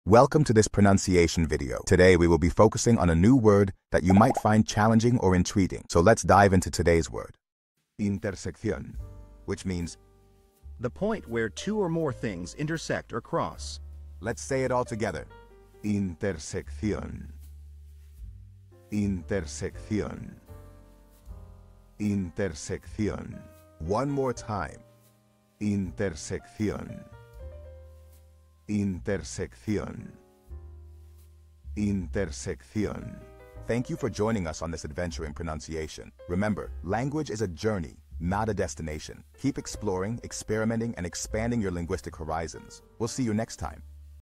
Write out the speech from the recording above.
Welcome to this pronunciation video. Today we will be focusing on a new word that you might find challenging or intriguing. So let's dive into today's word. Intersección, which means the point where two or more things intersect or cross. let's say it all together. Intersección. Intersección. Intersección. One more time. Intersección. Intersección. Intersección. Thank you for joining us on this adventure in pronunciation. Remember, language is a journey, not a destination. Keep exploring, experimenting, and expanding your linguistic horizons. We'll see you next time.